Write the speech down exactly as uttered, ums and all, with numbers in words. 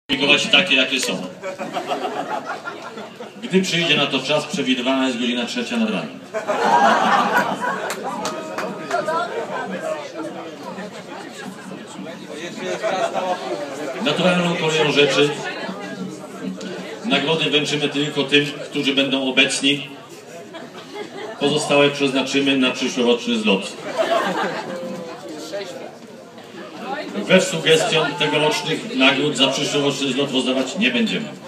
publikować takie, jakie są. Gdy przyjdzie na to czas, przewidywana jest godzina trzecia nad ranem. Naturalną koleją rzeczy nagrody wręczymy tylko tym, którzy będą obecni. Pozostałe przeznaczymy na przyszłoroczny zlot. Wbrew sugestiom tegorocznych nagród za przyszłoroczny zlot rozdawać nie będziemy.